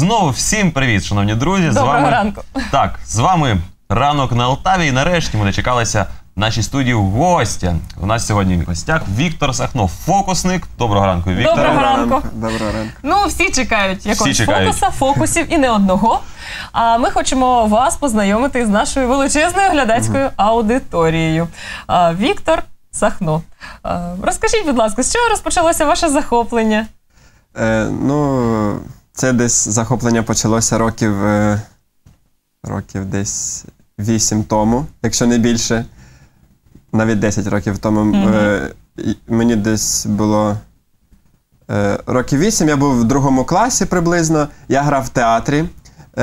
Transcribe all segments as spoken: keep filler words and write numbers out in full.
знову всім привіт, шановні друзі. Доброго з вами... ранку. Так, з вами «Ранок на Алтаві». І нарешті ми дочекалися в нашій студії гостя. У нас сьогодні в гостях Віктор Сахно, фокусник. Доброго ранку, Віктор. Доброго ранку. Доброго ранку. Ну, всі чекають якогось Всі чекають. фокуса, фокусів і не одного. А ми хочемо вас познайомити з нашою величезною глядацькою аудиторією. А, Віктор Сахно. А, розкажіть, будь ласка, з чого розпочалося ваше захоплення? Е, ну, це десь захоплення почалося років, е, років десь вісім тому, якщо не більше. Навіть десять років тому. Mm-hmm. Е, мені десь було е, років вісім, я був в другому класі приблизно. Я грав в театрі е,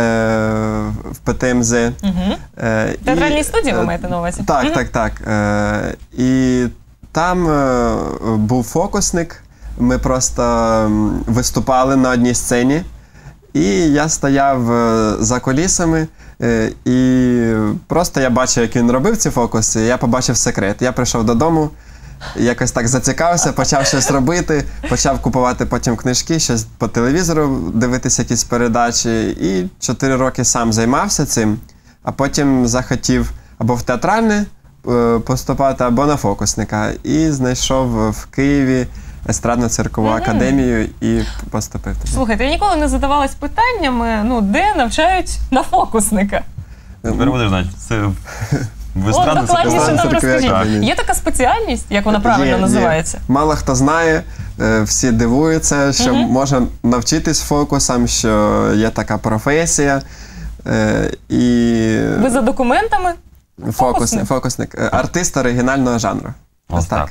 в Пе Те Ем Зе. Угу. Е, Театральній і, студії ви е, маєте на увазі? Так, Мгм. так, так. Е, і там е, був фокусник. Ми просто м, виступали на одній сцені. І я стояв е, за кулісами, е, і просто я бачив, як він робив ці фокуси, і я побачив секрет. Я прийшов додому, якось так зацікавився, почав щось робити, почав купувати потім книжки, щось по телевізору дивитися, якісь передачі. І чотири роки сам займався цим, а потім захотів або в театральне е, поступати, або на фокусника. І знайшов в Києві естрадно-циркову Мгм. академію і поступив туди. Слухайте, я ніколи не задавалась питаннями, ну, де навчають на фокусника? Тепер будеш знати, це в От, естрадно докладніше цирковій нам розкажіть. академії. Є така спеціальність, як вона правильно Є, є. називається? Мало хто знає, е, всі дивуються, що Мгм. можна навчитись фокусам, що є така професія. е, І Ви за документами? фокусник, фокусник? фокусник, е, артист оригінального жанру. Ось так.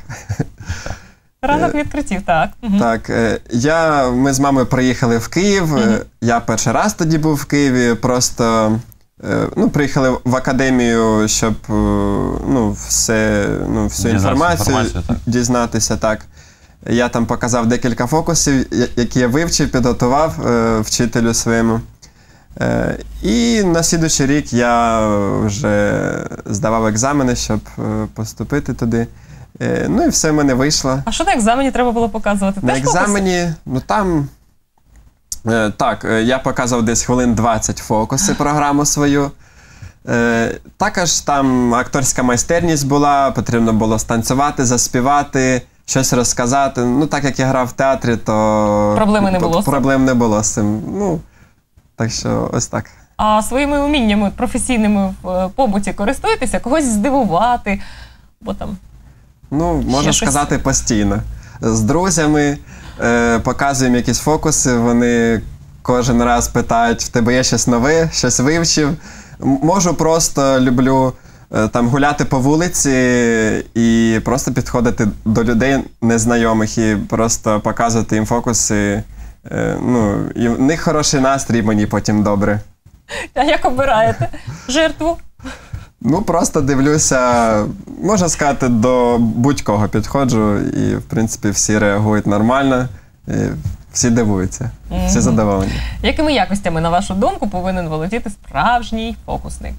Ранок відкриттів, так. Мгм. Так, е, я, ми з мамою приїхали в Київ. е, Мгм. Я перший раз тоді був в Києві, просто е, ну, приїхали в академію, щоб е, ну, все, ну, всю Дізнатися інформацію, інформацію, так. дізнатися. Так. Я там показав декілька фокусів, я- які я вивчив, підготував е, вчителю своєму. Е, І на слідуючий рік я вже здавав екзамени, щоб е, поступити туди. Е, Ну і все в мене вийшло. А що на екзамені треба було показувати? На Теж фокуси? екзамені, ну там, е, так, е, я показав десь хвилин двадцять фокуси, програму свою. Е, також там акторська майстерність була, потрібно було станцювати, заспівати, щось розказати. Ну, так як я грав в театрі, то Проблеми не було з цим? Проблем не було з цим. Ну, так що ось так. А своїми уміннями професійними в е, побуті користуєтеся? Когось здивувати? Бо там Ну, можна Ще щось? сказати, постійно. З друзями е, показуємо якісь фокуси, вони кожен раз питають, в тебе є щось нове, щось вивчив. М- Можу просто, люблю е, там гуляти по вулиці і просто підходити до людей незнайомих і просто показувати їм фокуси. Е, ну, і в них хороший настрій, мені потім добре. а як обираєте жертву? Ну, просто дивлюся, можна сказати, до будь-кого підходжу, і, в принципі, всі реагують нормально, і всі дивуються, всі Мгм. задоволені. Якими якостями, на вашу думку, повинен володіти справжній фокусник?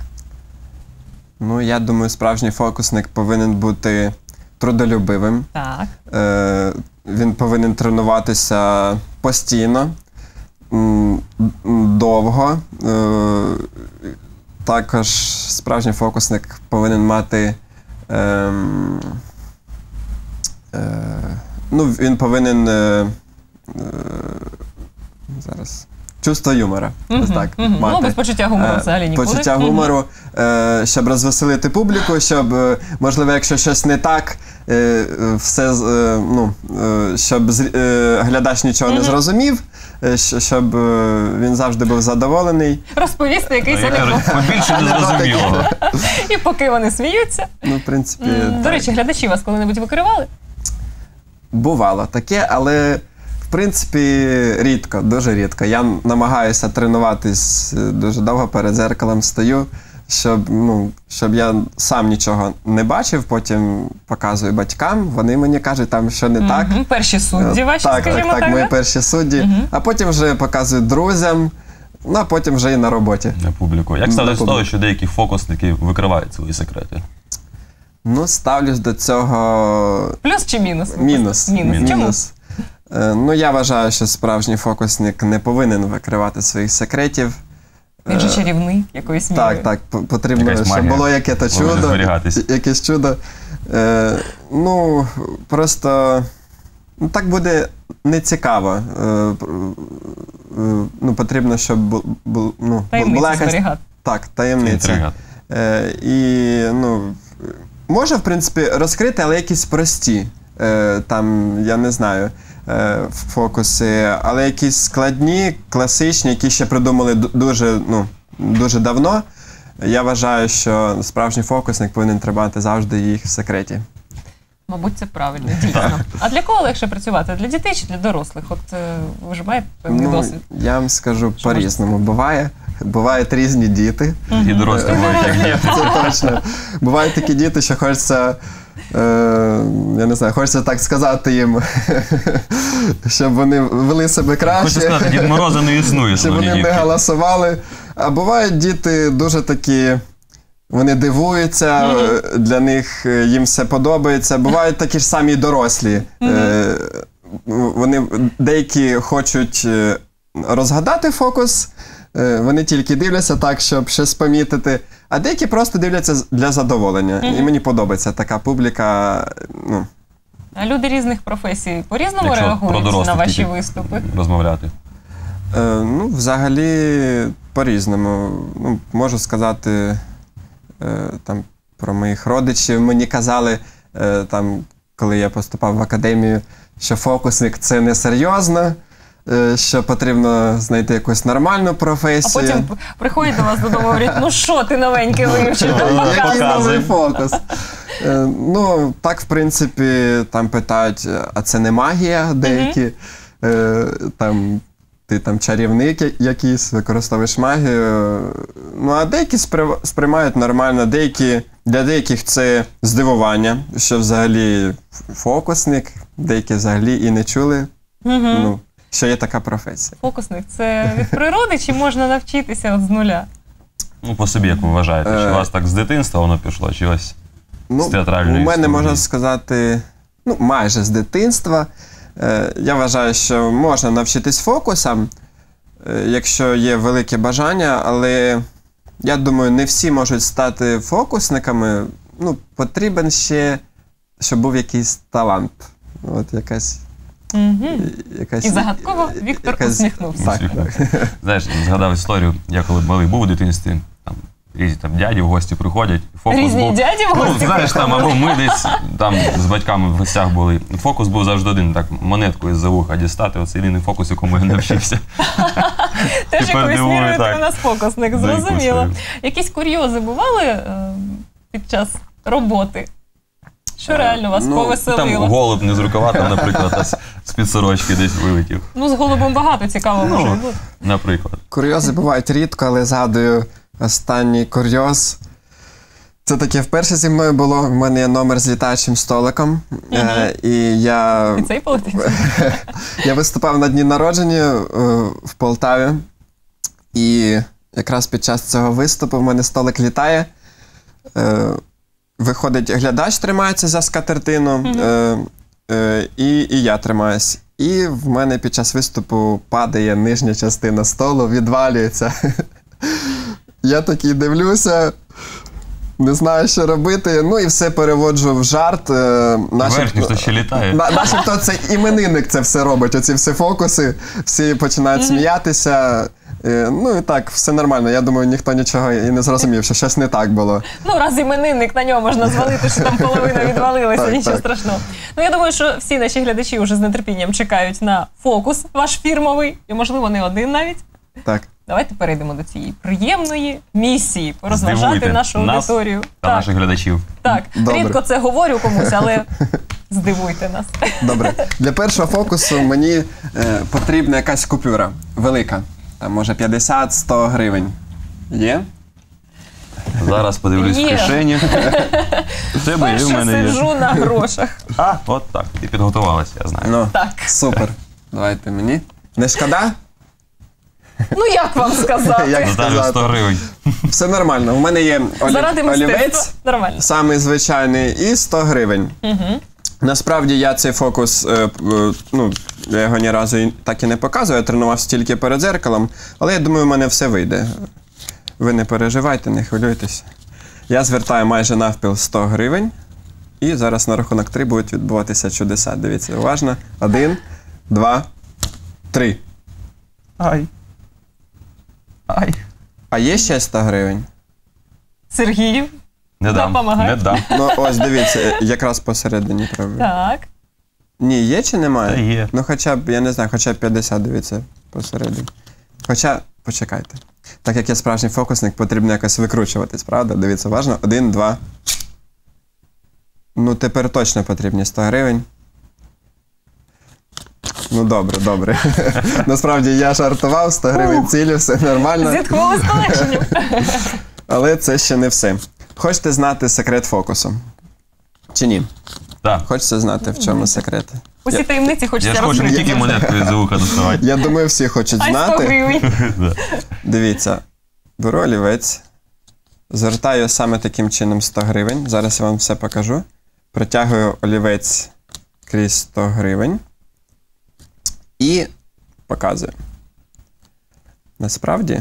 Ну, я думаю, справжній фокусник повинен бути трудолюбивим, Так. е, він повинен тренуватися постійно, м, м, довго. Е, також справжній фокусник повинен мати. ем, Е, ну, він повинен е, е, зараз. Чувство юмора. Ось Мгм, так. мгм. Мати. Ну, без почуття гумору Е, взагалі нікуди. Почуття Мгм. гумору, е, щоб розвеселити публіку, щоб, е, можливо, якщо щось не так, е, е, все, з- е, ну, е, щоб зрі- е, глядач нічого Мгм. не зрозумів, е, щ- щоб е, він завжди був задоволений. Розповісти якийсь Я кажу, анекдот. побільше незрозумілого. І поки вони сміються. Ну, в принципі, М, До так. речі, глядачі вас коли-небудь викривали? Бувало таке, але в принципі рідко, дуже рідко. Я намагаюся тренуватись е, дуже довго, перед зеркалом стою, щоб, ну, щоб я сам нічого не бачив, потім показую батькам, вони мені кажуть, там що не так. Мгм. Перші судді Е, ваші, так, скажімо так, так, так, мої да? перші судді, Мгм. а потім вже показую друзям, ну а потім вже і на роботі. На публіку. Як На ставитесь до того, публіку. що деякі фокусники викривають свої секрети? Ну, ставлюсь до цього Плюс чи мінус? мінус. Мінус. Мінус. Чому? Мінус. Е, Ну, я вважаю, що справжній фокусник не повинен викривати своїх секретів. Він же чарівний якоюсь мірою. Так, так, п- потрібно, Якась щоб магія було яке-то повинна чудо. зберігатись. Якесь чудо. Е, ну, просто ну, так буде нецікаво. Е, е, ну, потрібно, щоб бу, бу, ну, Таємницю була якась зберігати. так, таємниця. Інтрига. Е, і, ну, може, в принципі, розкрити, але якісь прості. Е, там, я не знаю, е, фокуси, але якісь складні, класичні, які ще придумали ду- дуже, ну, дуже давно. Я вважаю, що справжній фокусник повинен тримати завжди їх в секреті. Мабуть, це правильно, дійсно. А для кого легше працювати? Для дітей чи для дорослих? От е, ви ж маєте певний Ну, досвід. я вам скажу Що по-різному. Буває. Бувають різні діти. І дорослі бувають як діти. Це точно. Бувають такі діти, що хочеться, е, я не знаю, хочеться так сказати їм, щоб вони вели себе Хочу краще, сказати, Дід Мороза не існує, щоб шановні вони не дітки. галасували. А бувають діти дуже такі, вони дивуються, для них е, їм все подобається. Бувають такі ж самі й дорослі. Е, Вони деякі хочуть е, розгадати фокус, е, вони тільки дивляться так, щоб щось помітити, а деякі просто дивляться з- для задоволення. І мені подобається така публіка. Ну, А люди різних професій по-різному Якщо про реагують на дорослих ваші тільки виступи? розмовляти. е, ну, взагалі, по-різному. Ну, можу сказати е, там, про моїх родичів. Мені казали, е, там, коли я поступав в академію, що фокусник – це не серйозно, е, що потрібно знайти якусь нормальну А професію. потім п- приходять до вас додому і говорять, ну що ти новеньке вивчив? Е, Там Який показуй. новий фокус? Е, Ну, так, в принципі, там питають, а це не магія деякі? Е, Там, ти там чарівник я- якийсь, використовуєш магію. Ну, а деякі сприв- сприймають нормально, деякі, для деяких це здивування, що взагалі фокусник, деякі взагалі і не чули, ну, що є така професія. Фокусник – це від природи чи можна навчитися от з нуля? Ну, по собі, як ви вважаєте, чи Е. у вас так з дитинства воно пішло, чи ось Ну, з театральної у мене, студії? можна сказати, ну, майже з дитинства. Е, Я вважаю, що можна навчитись фокусам, е, якщо є велике бажання, але я думаю, не всі можуть стати фокусниками. Ну, потрібен ще, щоб був якийсь талант. От якась. Мгм. якась І загадково Віктор якась- усміхнувся. Так, так. Знаєш, згадав історію, я коли малий був у дитинстві, там різні там дяді в гості приходять, фокус Різні був. дяді в Ну, гості знаєш, там або ми десь там з батьками в гостях були. Фокус був завжди один, так монетку із-за вуха дістати, оце єдиний фокус, якому я навчився. Теж Тепер якоюсь дивую, мірою ти так. у нас фокусник, Закусую. зрозуміло. Якісь курйози бували е, під час роботи? Що реально вас ну, Там повеселило? голуб не з рукава, там, наприклад, а з- з-під сорочки десь вилетів. Ну, з голубом багато цікавого Ну, може бути. Наприклад. Курйози бувають рідко, але згадую останній курйоз. Це таке вперше зі мною було. В мене є номер з літаючим столиком. Е, і я, І цей полетить? я виступав на дні народження е, в Полтаві. І якраз під час цього виступу в мене столик літає. Е, виходить, глядач тримається за скатертину, е, е, і, і я тримаюсь. І в мене під час виступу падає нижня частина столу, відвалюється. Я такий дивлюся, не знаю, що робити. Ну і все переводжу в жарт. е, Верхній, що ще літає. На- Начебто це іменинник це все робить, оці всі фокуси, всі починають сміятися. Е, Ну і так, все нормально. Я думаю, ніхто нічого і не зрозумів, що щось не так було. Ну, раз іменинник, на нього можна звалити, що там половина відвалилася, Так, нічого так. страшного. Ну, я думаю, що всі наші глядачі вже з нетерпінням чекають на фокус ваш фірмовий, і, можливо, не один навіть. Так. Давайте перейдемо до цієї приємної місії – порозважати Здивуйте нашу нас аудиторію. Та Так, наших глядачів. так. Добре. Рідко це говорю комусь, але здивуйте нас. Добре. Для першого фокусу мені е, потрібна якась купюра велика. Там, може, п'ятдесят-сто гривень. Є? Зараз подивлюсь в Є. кишені. В тебе і в Перше мене є. сиджу на грошах. А, от так. Ти підготувалася, я знаю. Ну, Так. супер. Давайте мені. Не шкода? Ну, як вам сказати? Як Наталю сказати? сто гривень. Все нормально. У мене є олі... Заради олівець. мистецтва. Нормально. Самий звичайний, і сто гривень. Угу. Насправді я цей фокус е, е, ну, Я його ні разу і так і не показую, я тренувався тільки перед дзеркалом, але я думаю, в мене все вийде. Ви не переживайте, не хвилюйтесь. Я звертаю майже навпіл сто гривень. І зараз на рахунок три будуть відбуватися чудеса. Дивіться, уважно. Один, два, три. Ай. Ай. А є ще сто гривень? Сергію, Не дам. допомагай. Не дам. Ну, ось дивіться, якраз посередині пробую. Так. Ні, є чи немає? Та є. Ну, хоча б, я не знаю, хоча б п'ятдесят, дивіться, посередині. Хоча, почекайте. Так як я справжній фокусник, потрібно якось викручуватись, правда? Дивіться, уважно. Один, два. Ну, тепер точно потрібні сто гривень. Ну, добре, добре. Насправді, я жартував, сто гривень цілі, все нормально. Зітхнули з полегшенням. Але це ще не все. Хочете знати секрет фокусу? Чи ні? Так. Хочете знати, в чому секрет? Усі таємниці Я хочеться ж хочу не розкрити. тільки монетку з вуха доставати. Я думаю, всі хочуть Ай, сто знати. гривень. Да. Дивіться, беру олівець, звертаю саме таким чином сто гривень. Зараз я вам все покажу. Протягую олівець крізь сто гривень і показую. Насправді,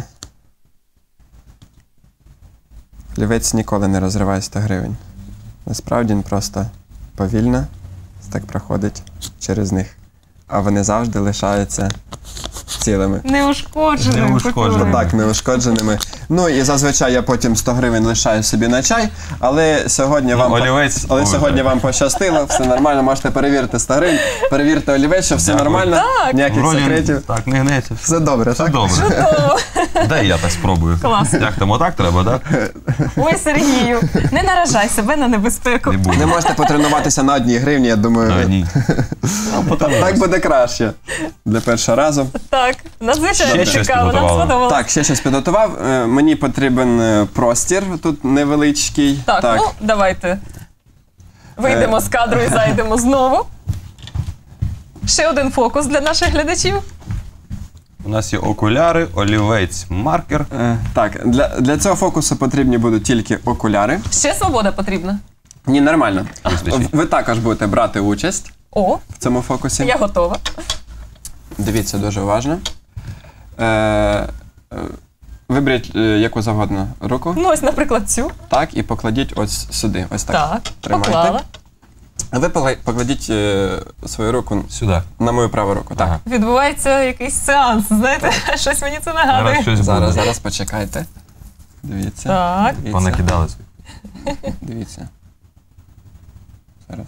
олівець ніколи не розриває сто гривень. Насправді він просто повільно так проходить через них. А вони завжди лишаються цілими. Неушкодженим. Неушкодженим. Так, неушкодженими. Ну і зазвичай я потім сто гривень лишаю собі на чай, але сьогодні вам, олівець- але Ой, сьогодні так. вам пощастило, все нормально, можете перевірити сто гривень, перевірте олівець, що все Дякую. нормально, Так. ніяких Вроді, секретів. так, не гнеться. Все добре, Все так? добре. О, Дай я так спробую. Клас. Як там, отак треба, так? Ой, Сергію, не наражай себе на небезпеку. Не буду. Не можете потренуватися на одній гривні, я думаю, А, ні. так буде краще для першого разу. Так, надзвичайно Ще щось цікаво, нам підготували? сподобалось. Так, ще щось підготував. Е, Мені потрібен е, простір тут невеличкий. Так, ну давайте вийдемо Е. з кадру і зайдемо знову. Ще один фокус для наших глядачів. У нас є окуляри, олівець, маркер. Е, Так, для, для цього фокусу потрібні будуть тільки окуляри. Ще свобода потрібна. Ні, нормально. Вистачить. Ви також будете брати участь О, в цьому фокусі. я готова. Дивіться дуже уважно. Е, е, Виберіть е, яку завгодно руку. Ну, ось, наприклад, цю. Так, і покладіть ось сюди. Ось так. Так, Тримайте. поклала. А ви покла- покладіть е, свою руку Сюди. на мою праву руку. Так. Ага. Відбувається якийсь сеанс, знаєте, щось мені це Зараз нагадує. щось Зараз, буде. зараз почекайте. Дивіться. Так. Дивіться. Понакидали. Дивіться. Зараз.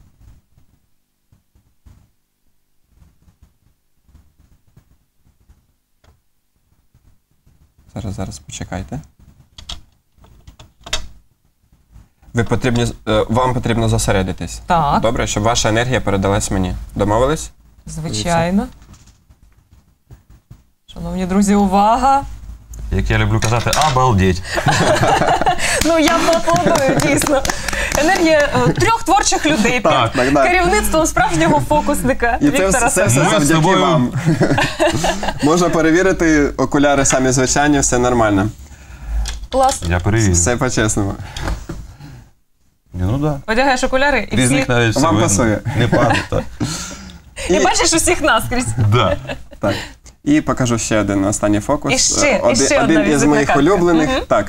Зараз, зараз почекайте. Ви потрібні, е, вам потрібно зосередитись. Так. Добре, щоб ваша енергія передалась мені. Домовились? Звичайно. Шановні друзі, увага! Як я люблю казати, обалдеть. Ну, я поаплодую, дійсно. Енергія е, трьох творчих людей Так, під так, так. керівництвом справжнього фокусника І це, Віктора все- це все Сахно. Ми з завдяки тобою- вам. Можна перевірити, окуляри самі звичайні, все нормально. Клас. Я перевірю. Все по-чесному. Ні, ну так. Одягаєш окуляри і Різних всіх. навіть все Вам видно. пасує. Не падає, так. І бачиш усіх наскрізь. Да. Так. І покажу ще один останній фокус. І ще- Е, і один, ще одна один із візитна моїх картка. улюблених. Мгм. Так.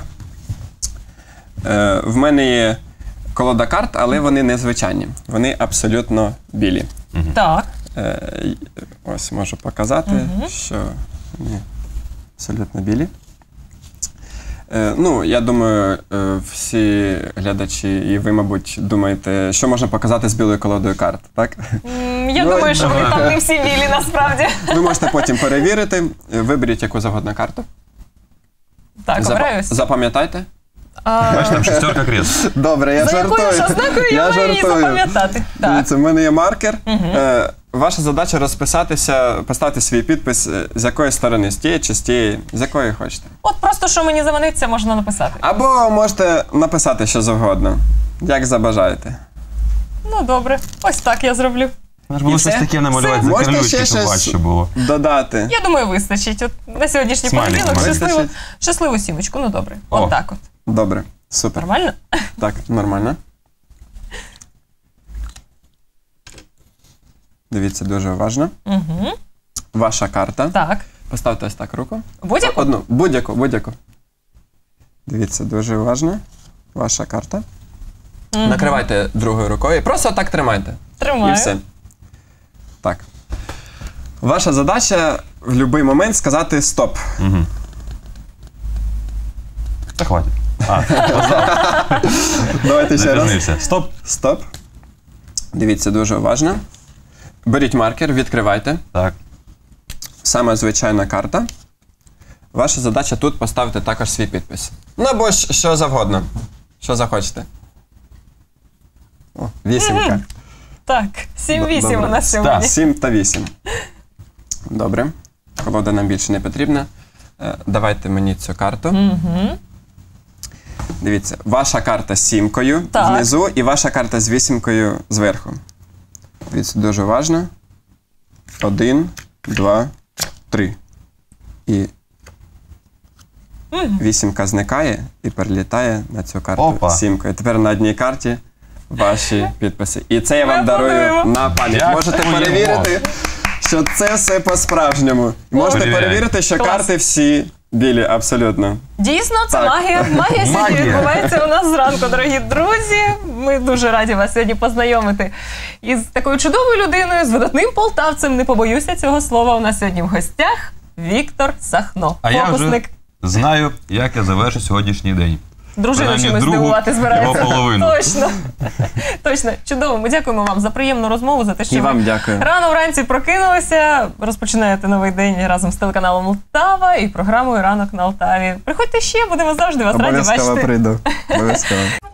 Е, в мене є колода карт, але вони незвичайні. Вони абсолютно білі. Так. Е, й- ось можу показати, що вони абсолютно білі. Е, ну, я думаю, е, всі глядачі і ви, мабуть, думаєте, що можна показати з білою колодою карт, так? М, Я Ну, думаю, що вони там не всі білі насправді. Ви можете потім перевірити. Е, Виберіть яку завгодно карту. Так, Запа- обираюсь. Запам'ятайте. А, Бачиш, там шестерка крест. Добре, я За якою жартую. ж ознакою я маю її запам'ятати? Так. Дивіться, в мене є маркер. Е, ваша задача розписатися, поставити свій підпис, е, з якої сторони, з тієї чи з тієї, з якої хочете. От просто що мені заманеться, можна написати. Або можете написати що завгодно, як забажаєте. Ну добре, ось так я зроблю. Треба ж було І щось все. таке намалювати Все. за Можете карлючки, ще щоб щось- важче було. Додати. Я думаю, вистачить. От на сьогоднішній Смайлик понеділок має. щасливу, Вистачить? щасливу сімочку. Ну добре. О. От так от. Добре, супер. Нормально? Так, нормально. Дивіться дуже уважно. Угу. Ваша карта. Так. Поставте ось так руку. Будь-яку? Одну. Будь-яку, будь-яку. Дивіться дуже уважно. Ваша карта. Мгм. Накривайте другою рукою. Просто так тримайте. Тримаю. І все. Так. Ваша задача в будь-який момент сказати стоп. Угу. Та хватить. А, поздав. Давайте ще раз. Запізнився. Стоп. Стоп. Дивіться дуже уважно. Беріть маркер, відкривайте. Так. Саме звичайна карта. Ваша задача тут поставити також свій підпис. Ну або ж що завгодно. Що захочете. О, вісімка. Так, сім-вісім у Добре. нас Так. сьогодні. Сім та вісім. Добре. Колода нам більше не потрібна. Е, Давайте мені цю карту. Угу. Дивіться, ваша карта з сімкою Так. внизу і ваша карта з вісімкою зверху. Дивіться, дуже уважно. Один, два, три. І вісімка зникає і перелітає на цю карту Опа. з сімкою. Тепер на одній карті ваші підписи. І це я вам Ми дарую аплодуємо. на пам'ять. Дякуємо. Можете перевірити, що це все по-справжньому. І можете Перевіряємо. перевірити, що Клас. карти всі білі, абсолютно. Дійсно, це Так. магія. Магія сьогодні Магія. відбувається у нас зранку, дорогі друзі. Ми дуже раді вас сьогодні познайомити із такою чудовою людиною, з видатним полтавцем. Не побоюся цього слова. У нас сьогодні в гостях Віктор Сахно. А я вже Фокусник. знаю, як я завершу сьогоднішній день. Дружину принаймні, чимось другу здивувати збирається. його половину. Точно. Точно. Чудово. Ми дякуємо вам за приємну розмову, за те, що І ви вам дякую. рано вранці прокинулися, розпочинаєте новий день разом з телеканалом Лтава і програмою «Ранок на Алтаві». Приходьте ще, будемо завжди вас раді Обов'язково бачити. прийду. Обов'язково.